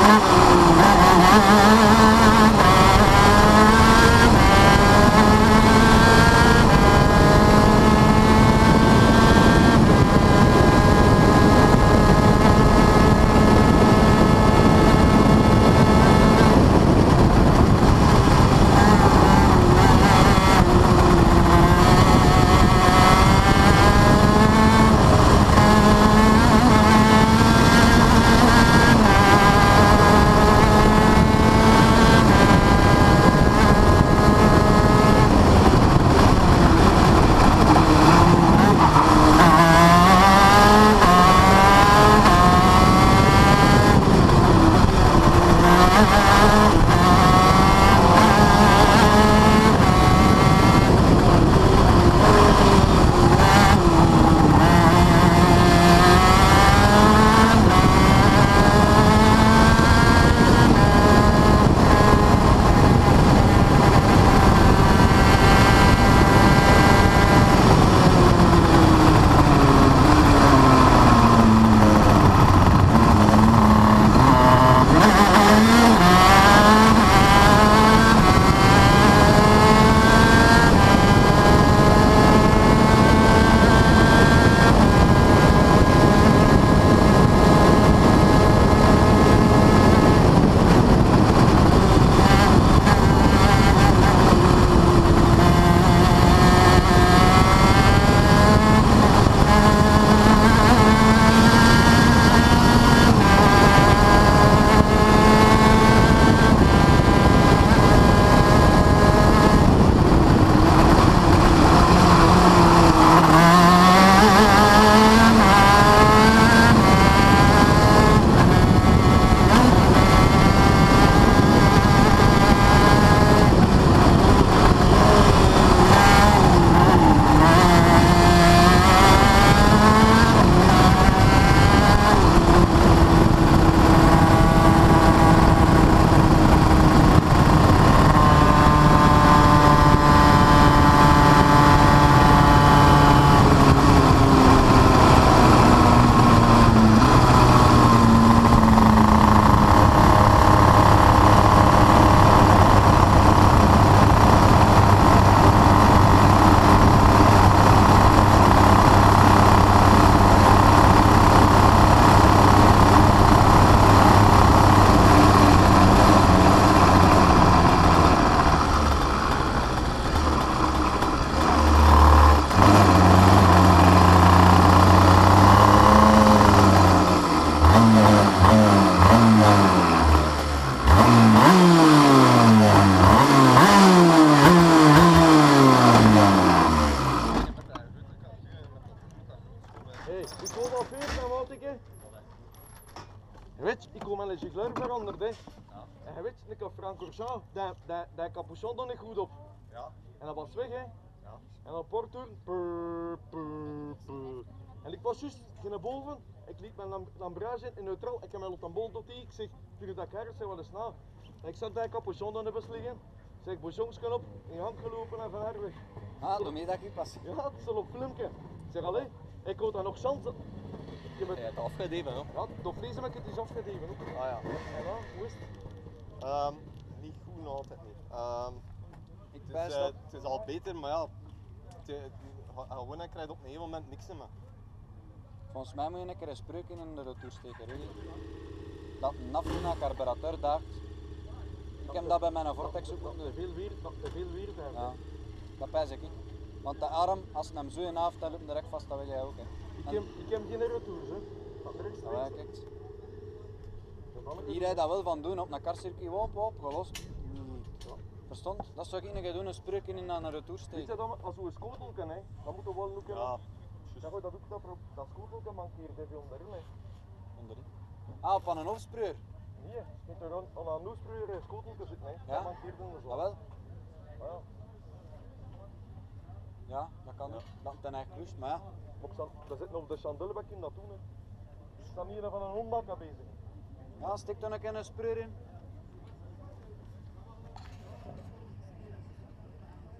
En je weet, ik had Francorchamps, die capuchon dan niet goed op. Ja. En dat was weg, hè. Ja. En dan Portour, en ik was juist naar boven, ik liet mijn lambrage in neutraal, ik heb mijn lotambol tot die, ik zeg, stuur dat kaart, zeg wat is nou. En ik zag die capuchon dan even liggen, ik zeg, bouchons kan op, in hand gelopen en van haar weg. Ah, doe mee dat je pas. Ja, dat is al op filmpje. Ik zeg, allee, ik had dan nog chance. Je hebt het afgegeven, hoor. Ja, door vlees heb ik het eens afgegeven. Hoor. Ah ja. En dan, hoe is het? Niet goed, nog altijd niet. Het is al beter, maar ja, gewoon krijg je op een gegeven moment niks meer. Volgens mij moet je een keer een spreuk in de retour steken. Dat een naf naar carburateur daagt. Ik heb dat bij mijn Vortex ook te veel weer daar. Ja, dat pijs ik. Want de arm, als je hem zo in aft, dan loopt hem direct vast, dat weet jij ook. Hè. Ik heb geen retours, hè. Ja, kijk. Hier rijdt dat wel van doen, op een karcircuit, opgelost. Verstond? Dat zou ik een doen, een spreuk in een retour steken. Weet je dat, als we een schotel kan, hè, dan moeten we wel lukken. Ja. Dat schotel kan mankeert even onderin, hè. Onderin? Ah, van een hoofdspreur? Nee, je moet er aan een hoofdspreur een schotel zitten, hè. Ja? Dat mankeert in de zon. Ah, wel? Ja. Ja, dat kan ook. Dat het eigenlijk lust, maar ja. We zitten op de chandelbak in dat doen, hè. We staan hier van een hondbak bezig. Ja, stik dan een keer een spreur in.